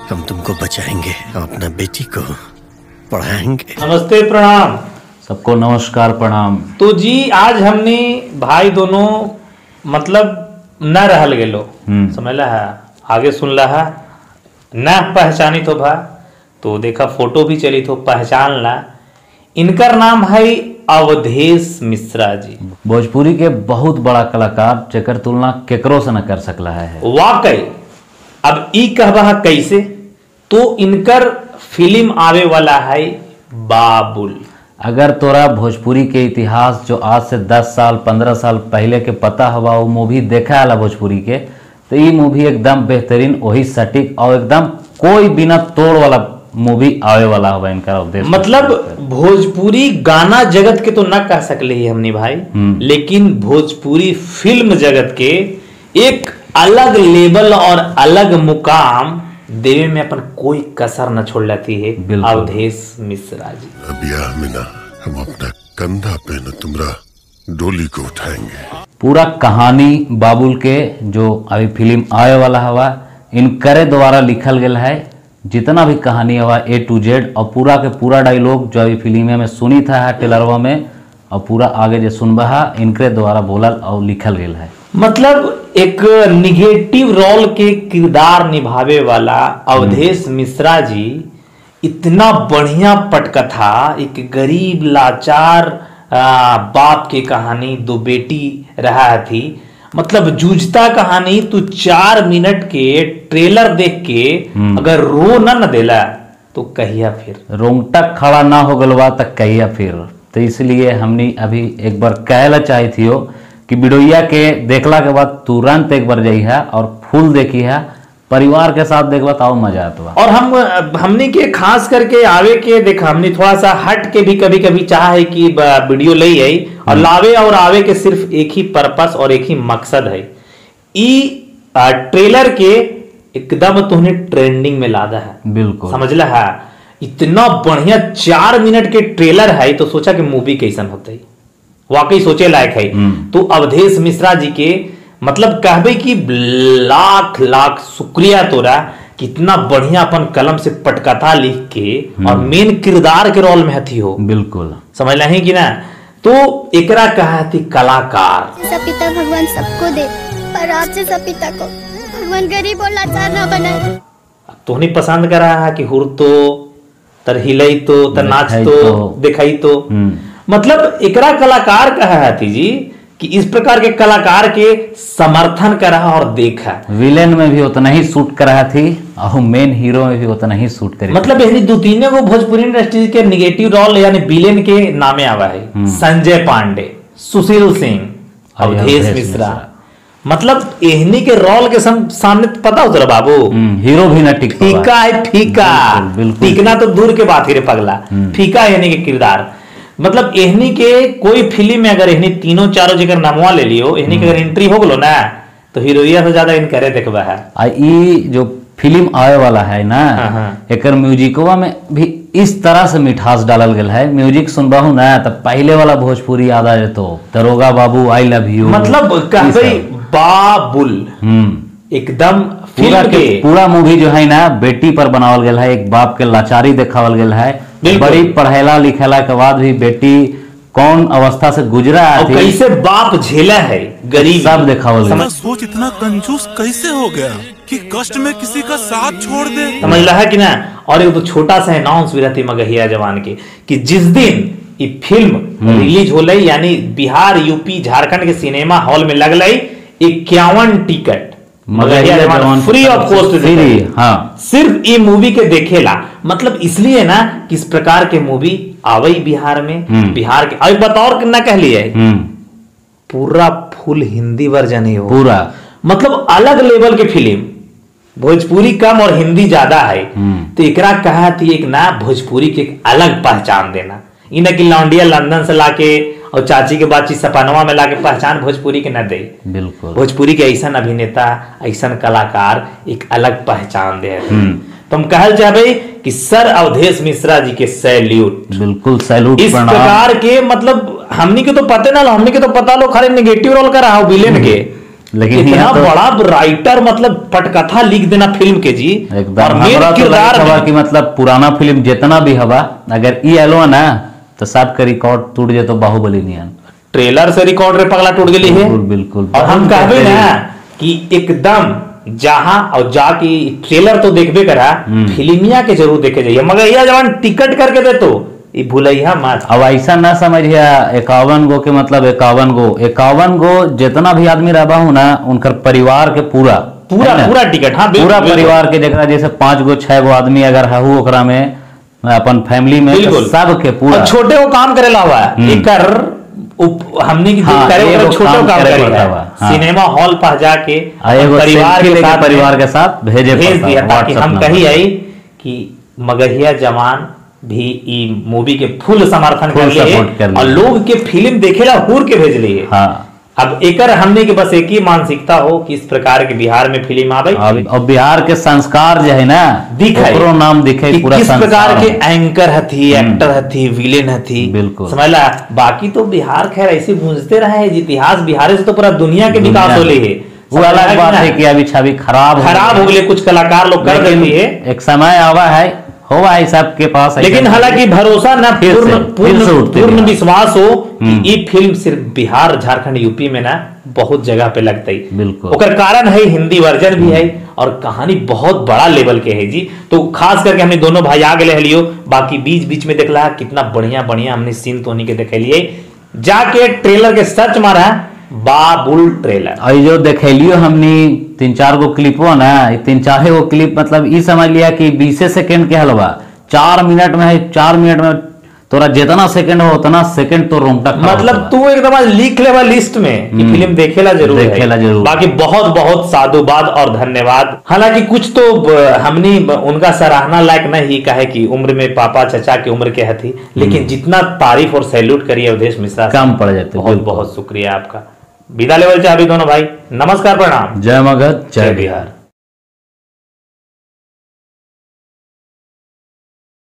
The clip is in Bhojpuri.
हम तुमको बचाएंगे, अपना बेटी को पढ़ाएंगे। नमस्ते, प्रणाम सबको, नमस्कार प्रणाम। तो जी आज हमने भाई दोनों मतलब न रहल गेलो, समझला है, आगे सुनला है न पहचानी तो भा, तो देखा फोटो भी चली तो पहचान ला। इनकर नाम है अवधेश मिश्रा जी, भोजपुरी के बहुत बड़ा कलाकार, जेकर तुलना केकरो से न कर सकला है। वाकई अब ई कहबा कैसे, तो इनकर फिल्म आवे वाला है बाबुल। अगर तोरा भोजपुरी के इतिहास जो आज से 10 साल 15 साल पहले के पता हवा, वो मूवी देखा है भोजपुरी के, तो ये मूवी एकदम बेहतरीन, वही सटीक और एकदम कोई बिना तोड़ वाला मूवी आवे वाला होगा इनका उद्देश्य। मतलब भोजपुरी गाना जगत के तो न कह सकले ही हमने भाई, लेकिन भोजपुरी फिल्म जगत के एक अलग लेवल और अलग मुकाम देवे में अपन कोई कसर न छोड़ लेती है अवधेश मिश्रा जी। ब्याह में ना हम अपना कंधा पे न तुमरा डोली को उठाएंगे। पूरा कहानी बाबुल के जो अभी फिल्म आए वाला हवा, इनकरे द्वारा लिखल गया है। जितना भी कहानी हवा A to Z और पूरा के पूरा डायलॉग जो अभी फिल्म में सुनी था टेलरवा में, और पूरा आगे जो सुनबा इनके द्वारा बोलल और लिखल गया है। मतलब एक निगेटिव रोल के किरदार निभावे वाला अवधेश मिश्रा जी इतना बढ़िया पटकथा, एक गरीब लाचार बाप की कहानी, दो बेटी रहा थी, मतलब जूझता कहानी। तू 4 मिनट के ट्रेलर देख के अगर रो न देला तो कहिया फिर रोंगटा खड़ा ना हो गलवा तक कहिया फिर। तो इसलिए हमने अभी एक बार कहला चाही थी कि वीडियोया के देखला के बाद तुरंत एक बार जाई है और फुल देखी है, परिवार के साथ देखबा तो मजा आता। और हमने के खास करके आवे के देखा, हमने थोड़ा सा हट के भी कभी कभी चाहा है कि वीडियो ले आई और लावे और आवे के सिर्फ एक ही पर्पस और एक ही मकसद है। ई ट्रेलर के एकदम तुमने ट्रेंडिंग में लादा है, बिल्कुल समझला है। इतना बढ़िया 4 मिनट के ट्रेलर है, तो सोचा कि मूवी कैसन होते, वाकई सोचे लायक है। तो अवधेश मिश्रा जी के मतलब कहबे कि लाख लाख शुक्रिया तोरा, कितना बढ़िया अपन कलम से पटकथा लिख के और मेन किरदार के रोल में हथी हो, बिल्कुल समझ ही कि ना। तो एकरा कहा थी कलाकार। सपिता भगवान सबको दे, पर आपसे सपिता को भगवान गरीब और लाचार ना बनाए। तोहनी पसंद करा है कि हुर तो तर हिलई तो तर नाच तो दिखाई तो, मतलब एकरा कलाकार कहा थी जी कि इस प्रकार के कलाकार के समर्थन करा और देखा। विलेन में भी उतना ही शूट करा थी और मेन हीरो में भी उतना ही शूट करी। मतलब यही 2-3 को भोजपुरी इंडस्ट्री के निगेटिव रोल यानी विलेन के नामे आवा है। संजय पांडे, सुशील सिंह, अवधेश मिश्रा, मतलब एहनी के रोल के सामने पता उतरा बाबू, हीरो भी ना फीका है, फीका। टिकना तो दूर के बात ही रे पगला, फीका है एहनी के किरदार। मतलब एहनी के कोई फिल्म में अगर एहनी 3-4 जगह नामवा ले लियो, एहनी के अगर एंट्री हो गलो ना, तो हीरोइया से ज्यादा इनकरे देखबा है। ई जो फिल्म आए वाला है ना, एकर म्यूजिकवा में भी इस तरह से मिठास डालल गया है। म्यूजिक सुनबाहू ना तो पहले वाला भोजपुरी याद आ जातो, दरोगा बाबू, आई लव यू, मतलब कहबे बाबुल एकदम पूरा मूवी जो है ना बेटी पर बनावल गया है, एक बाप के लाचारी दिखावल गया है। बड़ी पढ़ेला लिखेला के बाद भी बेटी कौन अवस्था से गुजरा है, कैसे बाप झेला है, गरीब, सब दिखावल गया। सोच इतना कंजूस कैसे हो गया कि कष्ट में किसी का साथ छोड़ दे, समझ रहा है कि ना। और एक तो छोटा सा अनाउंस भी रहती मगहिया जवान के कि जिस दिन ये फिल्म रिलीज हो लई, यानी बिहार, यूपी, झारखंड के सिनेमा हॉल में लग लई 51 टिकट फ्री ऑफ कॉस्ट, हाँ, सिर्फ ये मूवी के देखेला। मतलब इसलिए ना किस प्रकार के मूवी आवई बिहार में, बिहार के अभी बतौर कितना कह लिए पूरा फुल हिंदी वर्जन ही हो, पूरा मतलब अलग लेवल के फिल्म, भोजपुरी कम और हिंदी ज्यादा है। तो एकरा कहा थी एक ना भोजपुरी की एक अलग पहचान देना, इन्हें कि लौंडिया लंदन से लाके और चाची के बातचीत सपनवा में लाके पहचान भोजपुरी के न दे। बिल्कुल भोजपुरी के ऐसा अभिनेता, ऐसा कलाकार एक अलग पहचान दे। तो हम कहल चाहे कि सर अवधेश मिश्रा जी के सैल्यूट, बिल्कुल सैल्यूट। इस प्रकार के मतलब हमनी के तो पते ना, हमनी के तो पता लो खाली नेगेटिव रोल कर रहा हो विलेन के, लेकिन इतना यहाँ तो बड़ा राइटर, मतलब पटकथा लिख देना फिल्म के जी। एकदम और मेन हमरा तो किरदार लगा में- कि मतलब पुराना फिल्म जितना भी हवा अगर ई एलो ना तो सबके रिकॉर्ड टूट जाए तो बाहुबली नियन। ट्रेलर से रिकॉर्ड रे पगला टूट गई है। बिल्कुल बिल्कुल। और हम बहुत कहबे ना बेहतरीन। कि एकदम जहां और जाके ट्रेलर तो देखबे करा, फिल्मिया के जरूर देखे जाइए, मगर यह जवान टिकट करके दे तो ये भूलैया मत। अब ऐसा ना समझिए 51 गो के मतलब 51 गो जितना भी आदमी रहा हूँ ना उनकर परिवार के पूरा है ना? पूरा टिकट, हाँ बिल्कुल, पूरा बिल्कुल। परिवार के जरा जैसे 5 गो 6 गो आदमी अगर हु ओकरा में अपन फैमिली में तो बिल्कुल। सब के पूरा और छोटे वो काम करेला हुआ है एकर हमने की हाँ, करे एगो ओकरा छोटे काम काम करे करेला पड़ता हुआ, हाँ। सिनेमा हॉल पर जाके एगो परिवार सेल्फी के लेके साथ परिवार के साथ भेजे भेज पड़ता दिया, है, ताकि WhatsApp हम नंबर। कही आई कि मगहिया जवान भी ई मूवी के फुल समर्थन फुल कर लिए सपोर्ट कर लिए। और लोग के फिल्म देखेला हुर के भेज लिए। हाँ अब एकर हमने के बस एक ही मानसिकता हो कि इस प्रकार के बिहार में फिल्म आवे, अब बिहार के संस्कार जो है ना दिखाई ओकरो नाम दिखे कि पूरा किस प्रकार संस्कार के में। एंकर हथी, एक्टर हथी, विलेन हथी, बिल्कुल। समझला। बाकी तो बिहार खैर ऐसे गूंजते रहे हैं, इतिहास बिहार से तो पूरा दुनिया के विकास दुनिया होले में। है। वो अलग बात है कि अभी छवि खराब हो गए, कुछ कलाकार लोग कर लेकिन रही है, एक समय आवा है होगा है सबके पास। लेकिन हालांकि भरोसा ना फिर से उठते पूर्ण बिहार। विश्वास हो कि ये फिल्म सिर्फ बिहार झारखंड यूपी में ना बहुत जगह पे लगता है। बिल्कुल। ओकर कारण है हिंदी वर्जन भी है और कहानी बहुत बड़ा लेवल के है जी। तो खास करके हमने दोनों भाई आ गए हलियो, बाकी बीच बीच में देखला कितना बढ़िया बढ़िया हमने सीन तो के देखे लिए, जाके ट्रेलर के सर्च मारा बाबुल ट्रेलर। और जो देखेलियो हमने 3-4 गो क्लिपो ना 3-4 गो क्लिप मतलब ई समझ लिया कि 20 सेकंड के हलवा 4 मिनट में है। 4 मिनट में तोरा जितना सेकंड हो उतना सेकंड तो रोंगटा खड़ा मतलब होता तू एकदम आज लिख लेवा लिस्ट में कि फिल्म देखेला जरूर है। देखेला जरूर। बाकी बहुत बहुत साधुवाद और धन्यवाद। हालांकि कुछ तो हमने उनका सराहना लायक नहीं कहे कि उम्र में पापा चचा की उम्र के हथी, लेकिन जितना तारीफ और सैल्यूट करिए अवधेश मिश्रा कम पड़ जाते। बहुत बहुत शुक्रिया आपका। विदा लेवल चाहे दोनों भाई, नमस्कार प्रणाम, जय मगध जय बिहार।